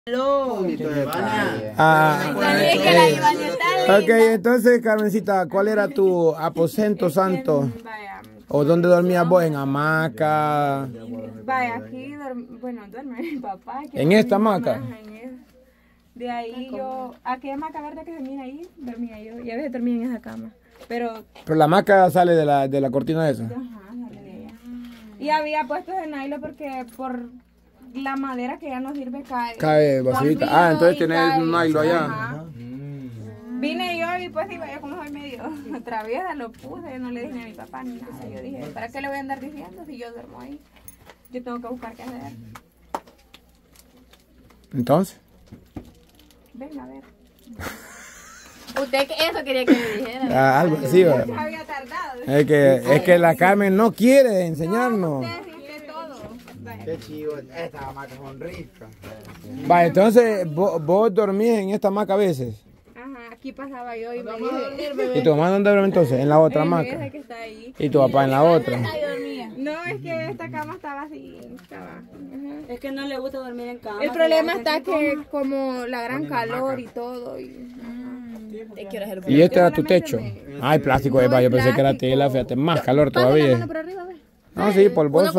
Ok, entonces, Carmencita, ¿cuál era tu aposento santo? ¿O dónde dormías vos? ¿En hamaca? Vaya, aquí, bueno, duerme mi papá. ¿En esta hamaca? De ahí yo, aquella hamaca verde que se mira ahí, dormía yo. Y a veces dormía en esa cama. Pero la hamaca sale de la cortina esa. Ajá, sale de ella. Y había puestos de nylon porque por la madera que ya no sirve cae basurita. Ah, entonces tenés un nylon allá. Ajá. Vine yo y pues iba yo como soy medio traviesa, lo puse, no le dije ni a mi papá ni nada. Yo dije, ¿para qué le voy a andar diciendo si yo duermo ahí? Yo tengo que buscar qué hacer. ¿Entonces? Venga, a ver. Usted eso quería que me dijera. Algo así, ¿verdad? Había tardado. Es que la Carmen no quiere enseñarnos. Qué chivo, estas hamacas son ricas. Va, entonces, ¿vos dormís en esta hamaca a veces? Ajá, aquí pasaba yo y me dije... ¿Y tu mamá dónde duerme entonces? En la otra hamaca. Esa que está ahí. ¿Y tu papá en la otra? No, es que esta cama estaba así, estaba... Es que no le gusta dormir en cama. El problema está que como la gran calor y todo y... ¿Y este era tu techo? Ay, plástico, yo pensé que era tela, fíjate, más calor todavía. No, sí,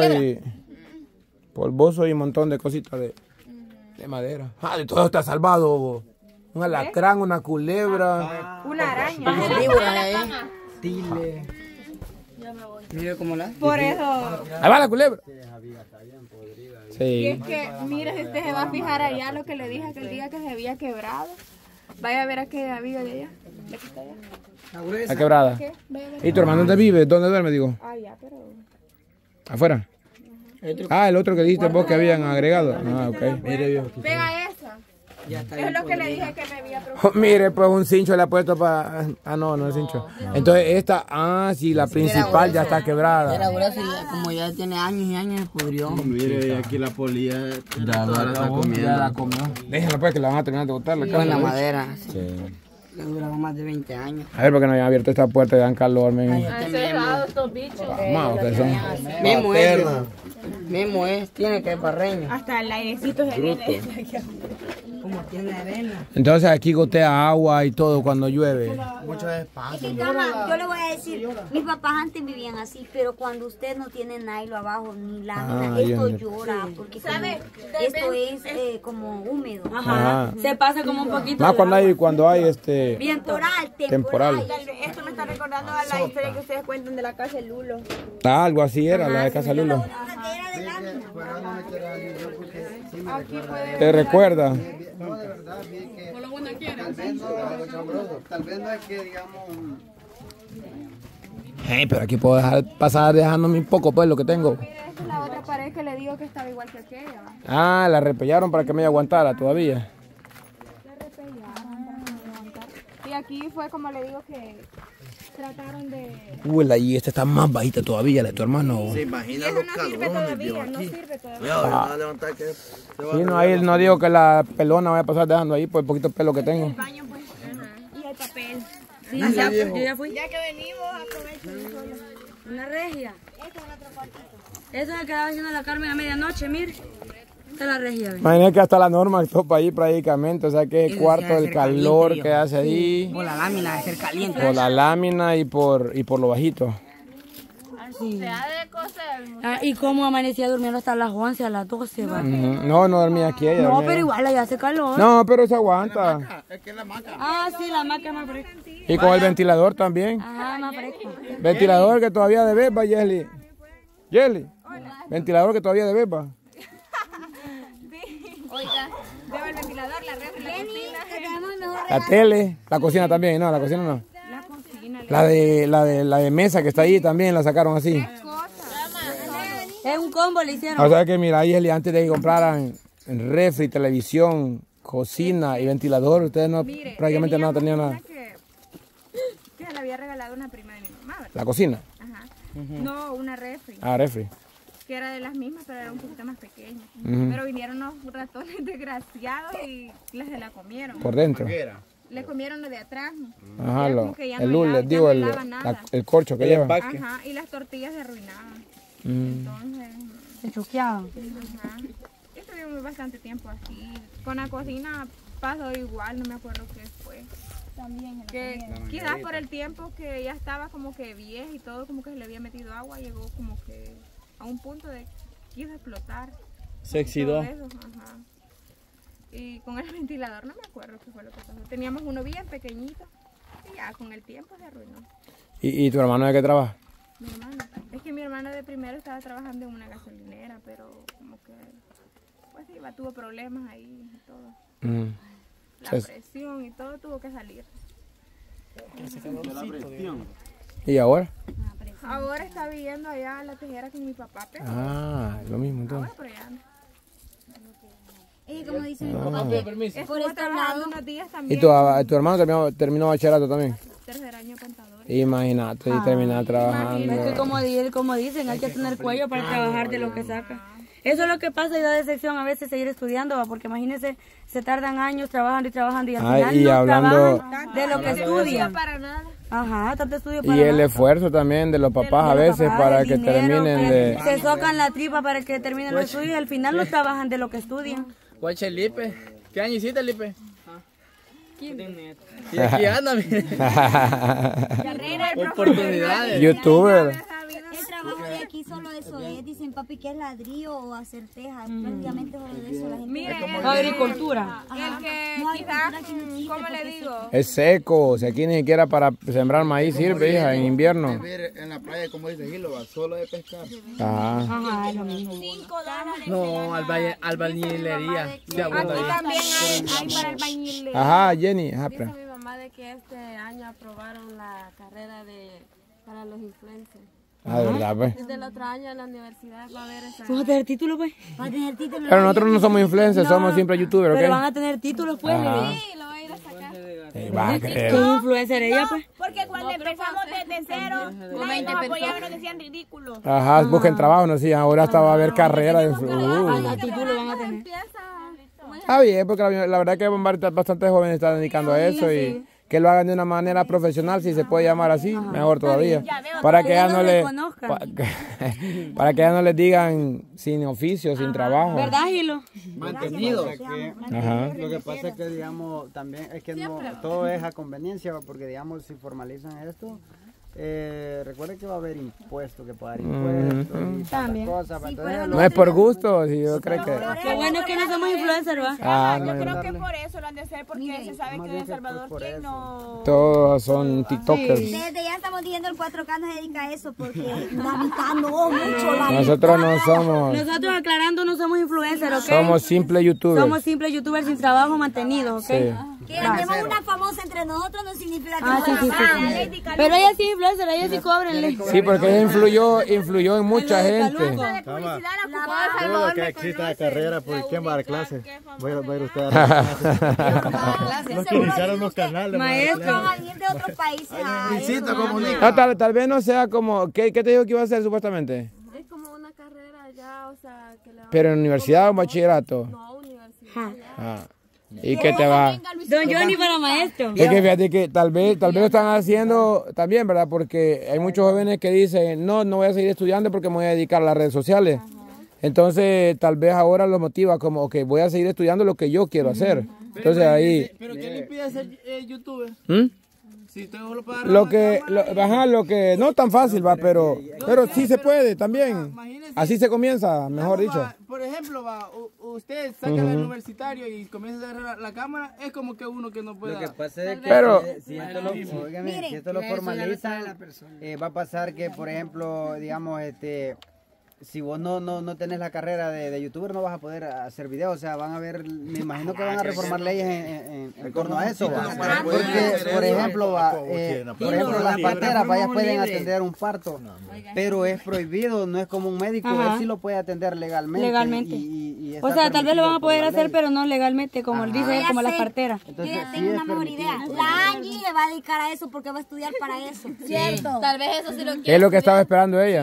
polvoso y un montón de cositas de madera. Ah, de todo está salvado. Un alacrán, una culebra. Una araña. Tile. Mira cómo la. Por eso... Ahí va la culebra. Y Sí. es que, mira, si usted se va a fijar allá lo que le dije aquel día que se había quebrado. Vaya a ver a qué había de allá. ¿De aquí está allá? La quebrada. ¿Qué? Vaya a ver. ¿Y tu hermano dónde vive? ¿Dónde duerme, digo? Ah, ya, pero... ¿Afuera? Ah, el otro que dijiste vos que habían agregado. Ah, ok. Pega esa. Es lo que le dije que me había preocupado. Mire, pues un cincho le ha puesto para... Ah, no es cincho. Entonces esta, sí, la principal ya está quebrada. Era grueso y como ya tiene años y años, se pudrió. Mire, aquí la polilla toda la está comiendo. Déjenla pues que la van a terminar de botar. Con la madera. Sí. Le duraba más de 20 años. A ver, porque no habían abierto esta puerta y dan calor, men. Han cerrado estos bichos. Maos que son. Mismo es, tiene que barreño. Hasta el airecito se viene. Como tiene arena. Entonces aquí gotea agua y todo cuando llueve. Mucho espacio. Yo le voy a decir, mis papás antes vivían así, pero cuando usted no tiene nylon abajo ni lámina, esto llora, porque ¿sabe? Esto es como húmedo. Ajá. Se pasa como un poquito. Más cuando hay temporal. Esto me está recordando a la historia que ustedes cuentan de la casa de Lulo. Ah, algo así era, la de Casa Lulo. Aquí puede... ¿Te recuerda? No, de verdad, bien que tal vez no es que digamos... Pero aquí puedo pasar dejándome un poco pues lo que tengo. Mire, esta es la otra pared que le digo que estaba igual que aquella. Ah, la repellaron para que me aguantara todavía. La repellaron para que me aguantara. Y aquí fue como le digo que trataron de... Y esta está más bajita todavía, la de tu hermano. Se imagina los calorones, Dios, aquí. No sirve todavía. Cuidado, no va a levantar que se va Sí, no, ahí no digo que la pelona vaya a pasar dejando ahí por el poquito pelo que tengo. El baño pues. Y el papel. Sí, yo ya fui. Ya que venimos, aprovechen. Una regia. Eso es el que estaba haciendo la Carmen a medianoche, mire. Esta es la regia. Imagínate que hasta la Norma topa ahí prácticamente, o sea que el cuarto del calor que hace ahí. Por la lámina de ser caliente. Por la lámina y por lo bajito. Y como amanecía durmiendo hasta las 11, a las 12, va. No dormía aquí ella. No, dormía pero ahí. igual allá hace calor. No, pero se aguanta. Ah, sí, la hamaca es más fresca. Y con el ventilador también. Ajá, más fresco. Ventilador que todavía de beba, Yeli. Yeli. Ventilador que todavía de beba. Oiga, veo el ventilador, la red, la cocina. La tele, la cocina también, no, la cocina no. La cocina. La de mesa que está ahí también la sacaron así. Es un combo, le hicieron. O sea que mira, Yeli, antes de que compraran refri, televisión, cocina y ventilador, ustedes no prácticamente no tenían nada. Que se le había regalado una prima de mi mamá, ¿verdad? La cocina. Ajá. No, una refri. Ah, refri. Que era de las mismas, pero era un poquito más pequeña. Ujú. Pero vinieron unos ratones desgraciados y se la comieron. Por dentro. Le comieron lo de atrás. Ajá, Era como que ya el no hule, ya digo, no el, daba nada. el corcho que lleva. Ajá, y las tortillas se arruinaban. Entonces, Se choqueaban. ajá. Esto estuvimos bastante tiempo así. Con la cocina pasó igual, no me acuerdo qué fue. También. Que quizás por el tiempo que ya estaba como que vieja y todo, como que se le había metido agua, llegó como que a un punto de quiso explotar. Se oxidó. Ajá. Y con el ventilador no me acuerdo qué fue lo que pasó. Teníamos uno bien pequeñito y ya con el tiempo se arruinó. ¿Y tu hermano de qué trabaja? Mi hermano. Es que mi hermano de primero estaba trabajando en una gasolinera, pero como que pues iba, tuvo problemas ahí y todo. La presión y todo tuvo que salir. ¿Y ahora? Ahora está viviendo allá a La Tejera con mi papá. Pero Lo mismo entonces. ahora por allá anda. Y como dice mi papá, por Estuvo este trabajando lado. unos días ¿Y también. tu hermano terminó bachillerato también? Tercer año contador. Imagínate, y terminar trabajando. Es que como dicen, hay que tener cuello para trabajar de lo que saca. Eso es lo que pasa y da decepción a veces seguir estudiando, ¿va? Porque imagínense, se tardan años trabajando y trabajando y al final y no hablando trabajan de lo que estudian. Para nada. Ajá, tanto estudio para Y el nada. esfuerzo también de los papás a De los veces papás, para el que dinero, terminen que de... se socan la tripa para que terminen los estudios y al final no trabajan de lo que estudian. Guache Lipe, ¿qué año hiciste, Lipe? Y aquí anda, mire. Oportunidades. YouTuber. El trabajo de aquí solo eso es, dicen papi, que es ladrillo o hacer tejas, prácticamente solo de eso la gente. Mire, Agricultura. el que No, quizás, agricultura aquí no existe ¿cómo le porque digo? Es seco, o sea, aquí ni siquiera para sembrar maíz sirve, hija, en invierno. En la playa, como dice Gilo, va solo de pescar. Ajá. Ajá, es lo mismo. No, albañilería. Sí, Aquí también hay para albañil. Ajá, Jenny. Ajá, Dice mi mamá de que este año aprobaron la carrera para los influencers. de verdad, pues. Desde el otro año en la universidad va a haber esa... ¿Vas a tener título, pues? Va a tener título. Pero nosotros no somos influencers, somos siempre youtubers, Pero ¿ok? van a tener títulos, pues. Ajá. Sí, lo va a ir a sacar. Va a ¿Qué creer. influencer ella, pues? Porque cuando empezamos desde cero, nadie nos apoyaba, nos decían ridículos. Ajá, busquen trabajo, no sé, ahora hasta va a haber carrera de Hasta título van a tener. Está bien, porque la verdad que bastantes jóvenes están dedicando a eso y que lo hagan de una manera profesional, si se puede llamar así, mejor todavía. Para que ya no le, para que ya no les digan sin oficio, sin trabajo. ¿Verdad, Gilo? Mantenido. Ajá. Lo que pasa es que, digamos, también es que no todo es a conveniencia, porque, digamos, si formalizan esto, recuerden que va a haber impuestos, que pagar impuestos y tantas cosas. Entonces, No es por gusto, si yo creo que... Qué bueno que no somos influencers, ¿va? Ah, Yo no, creo que por eso lo han de hacer, porque se sabe que en El Salvador quien no... todos son tiktokers. Desde ya estamos diciendo el 4K no se dedica a eso, porque la mitad no, mucho la Nosotros no somos, Nosotros aclarando no somos influencers, ¿ok? somos simples youtubers. Somos simples youtubers sin trabajo mantenido, ¿ok? Sí. Que tenemos una famosa entre nosotros no significa que Sí. Pero ella sí es influencer, ella sí cóbrenle. Sí, porque ella influyó en mucha gente. De publicidad, la todo Salvador que me exista la conoce. carrera, ¿por quién va a dar clases? Va a ir usted a dar clases. Los que iniciaron los canales. Maestro. van a venir de otros países a Luisito comunica. No, tal vez no sea como... ¿Qué te dijo que iba a hacer supuestamente? Es como una carrera ya, o sea, que le va ¿Pero en universidad o bachillerato? No, universidad. Ah. ¿Y qué te va? Don Johnny para maestro. Es que fíjate que tal vez lo están haciendo también, ¿verdad? Porque hay muchos jóvenes que dicen, no voy a seguir estudiando porque me voy a dedicar a las redes sociales. Entonces, tal vez ahora los motiva como, ok, voy a seguir estudiando lo que yo quiero hacer. Entonces ahí... ¿Pero qué le impide ser youtuber? ¿Mm? Si usted solo puede Lo que no tan fácil va, pero sí se puede también. Así se comienza, mejor dicho. Por ejemplo, usted saca el universitario y comienza a agarrar la cámara, es como que uno que no puede... Lo que pasa es que Pero- si esto lo formalizan, va a pasar que, por ejemplo, digamos, si vos no tenés la carrera de youtuber, no vas a poder hacer videos. O sea, van a ver, me imagino que van a reformar leyes en torno a eso. ¿Va? Porque, por ejemplo, las parteras, ellas pueden atender un parto, pero es prohibido, no es como un médico, él sí lo puede atender legalmente. Legalmente. Y O está sea, tal vez lo van a permitido por poder la hacer, ley. pero no legalmente, como él dice, como las parteras. Yo Entonces, ya sí tengo es una mejor permitido. idea. La Angie se va a dedicar a eso porque va a estudiar para eso. ¿Cierto? Tal vez eso sí lo ¿Qué es lo que estaba esperando ella?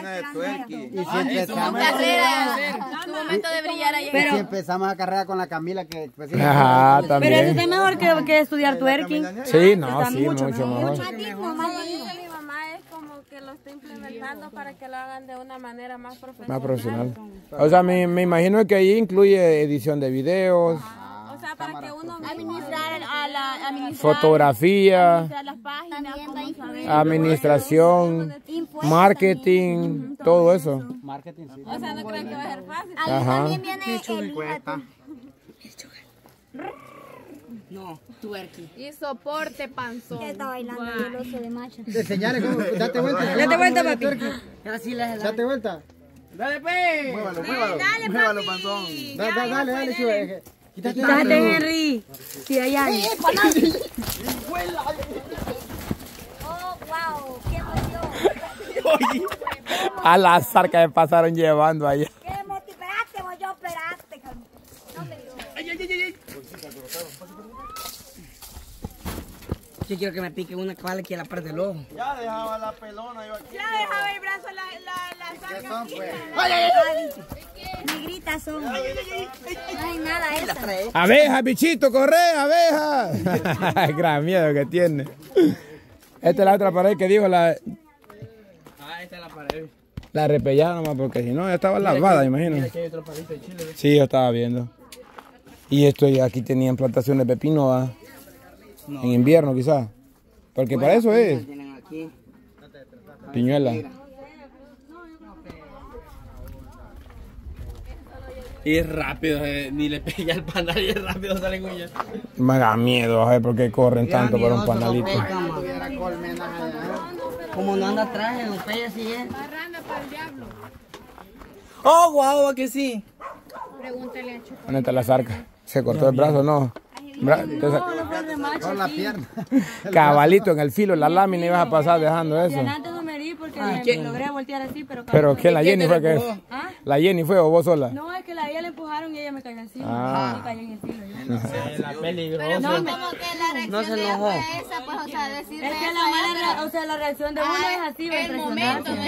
Y si empezamos, Tu momento de brillar ahí. si empezamos la carrera con la Camila, que pues, sí, Ajá, Pero eso también. es mejor que estudiar twerking. Sí, no, sí, mucho mejor. Lo que dice mi mamá es como que los está implementando para que lo hagan de una manera más profesional. Más profesional. O sea, me imagino que ahí incluye edición de videos. O sea, para que uno administrar fotografía, las páginas, administración, marketing, todo eso. Marketing, sí. O sea, no creen que va a ser fácil. Ahí Ajá. también viene el... No, tuerqui. y soporte panzón. Que está bailando el oso de macho. Te señale cómo, date vuelta. Date vuelta, papi. Así la Date vuelta. Dale, pues. Muévalo, Dale, muévalo, papi. panzón. Dale, Chuy. Quítate, Henry. Sí, hay algo. Oh, wow, qué emoción. Al azar que me pasaron llevando allá. Qué emoción. Esperaste, vos yo esperaste. No me dio. Yo quiero que me pique una cabal aquí a la parte del ojo. Ya dejaba la pelona yo aquí. Ya dejaba el brazo la saca. Negritas son. No hay nada esa. Abeja, bichito, corre, abeja. Gran miedo que tiene. Esta es la otra pared que dijo la... Esta es la pared. La repellada nomás, porque si no, ya estaba lavada, imagino. Mira que hay otro palito de chile. Sí, yo estaba viendo. Y esto ya aquí tenían plantaciones de pepino, ¿ah? En invierno quizás. Porque para eso es. Piñuela. Y es rápido, ni le pega al panal y es rápido salen uñas. Me da miedo, a ver por qué corren tanto por un panalito. Como no anda atrás, en los peyes así es. Oh, guau, que sí. Pregúntale a Chupa. ¿Dónde está la zarca? ¿Se cortó el brazo? No. Con la pierna. Cabalito en el filo, la lámina ibas a pasar dejando eso. Antes no me di porque me logré voltear así, pero... Pero ¿quién? ¿La Jenny fue que? ¿Ah? ¿La Jenny fue o vos sola? No, es que ella le empujaron y ella me cayó encima. Ah. Y cayó en el filo. La peligrosa. No, como que la reacción No se de ella enojó. fue esa, pues, o sea, decirle Es que eso la a mala, ella. o sea, la reacción de uno es así, va a El impresionarte. momento,